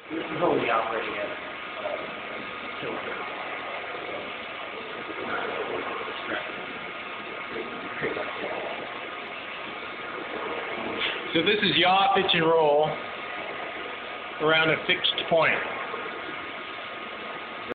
This is only operating at filter. So this is yaw, pitch, and roll around a fixed point.